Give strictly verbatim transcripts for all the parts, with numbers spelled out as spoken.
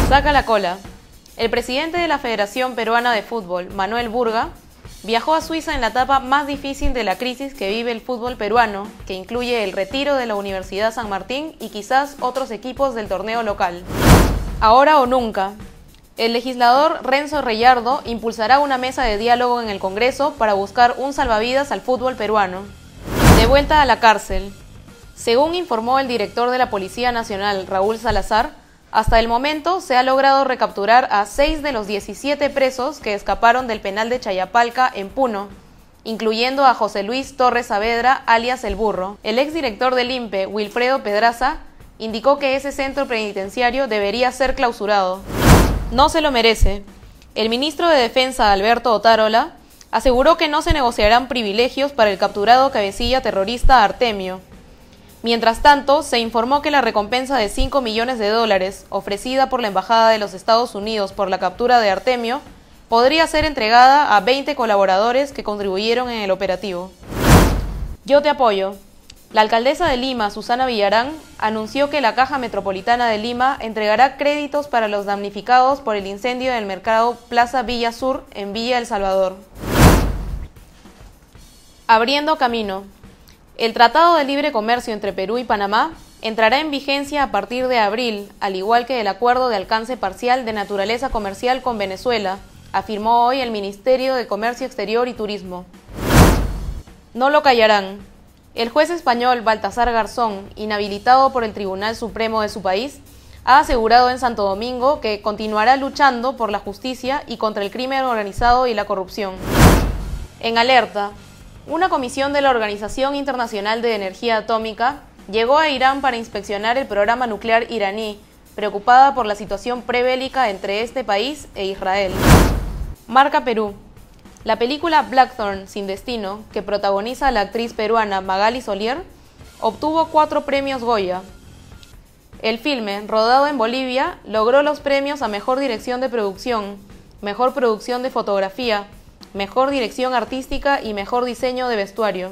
Saca la cola. El presidente de la Federación Peruana de Fútbol, Manuel Burga, viajó a Suiza en la etapa más difícil de la crisis que vive el fútbol peruano, que incluye el retiro de la Universidad San Martín y quizás otros equipos del torneo local. Ahora o nunca. El legislador Renzo Reyardo impulsará una mesa de diálogo en el Congreso para buscar un salvavidas al fútbol peruano. De vuelta a la cárcel. Según informó el director de la Policía Nacional, Raúl Salazar, hasta el momento se ha logrado recapturar a seis de los diecisiete presos que escaparon del penal de Chayapalca en Puno, incluyendo a José Luis Torres Saavedra, alias El Burro. El exdirector del I N P E, Wilfredo Pedraza, indicó que ese centro penitenciario debería ser clausurado. No se lo merece. El ministro de Defensa, Alberto Otárola, aseguró que no se negociarán privilegios para el capturado cabecilla terrorista Artemio. Mientras tanto, se informó que la recompensa de cinco millones de dólares ofrecida por la Embajada de los Estados Unidos por la captura de Artemio podría ser entregada a veinte colaboradores que contribuyeron en el operativo. Yo te apoyo. La alcaldesa de Lima, Susana Villarán, anunció que la Caja Metropolitana de Lima entregará créditos para los damnificados por el incendio del mercado Plaza Villa Sur en Villa El Salvador. Abriendo camino. El Tratado de Libre Comercio entre Perú y Panamá entrará en vigencia a partir de abril, al igual que el acuerdo de alcance parcial de naturaleza comercial con Venezuela, afirmó hoy el Ministerio de Comercio Exterior y Turismo. No lo callarán. El juez español Baltasar Garzón, inhabilitado por el Tribunal Supremo de su país, ha asegurado en Santo Domingo que continuará luchando por la justicia y contra el crimen organizado y la corrupción. En alerta, una comisión de la Organización Internacional de Energía Atómica llegó a Irán para inspeccionar el programa nuclear iraní, preocupada por la situación prebélica entre este país e Israel. Marca Perú. La película Blackthorn, Sin Destino, que protagoniza a la actriz peruana Magali Solier, obtuvo cuatro premios Goya. El filme, rodado en Bolivia, logró los premios a Mejor Dirección de Producción, Mejor Producción de Fotografía, Mejor Dirección Artística y Mejor Diseño de Vestuario.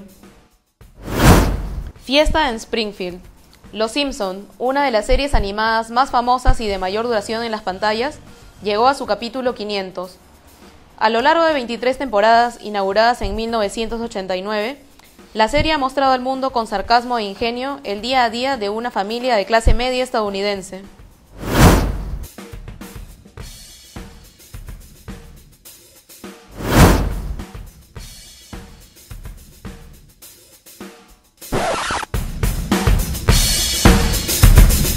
Fiesta en Springfield. Los Simpson, una de las series animadas más famosas y de mayor duración en las pantallas, llegó a su capítulo quinientos. A lo largo de veintitrés temporadas, inauguradas en mil novecientos ochenta y nueve, la serie ha mostrado al mundo con sarcasmo e ingenio el día a día de una familia de clase media estadounidense.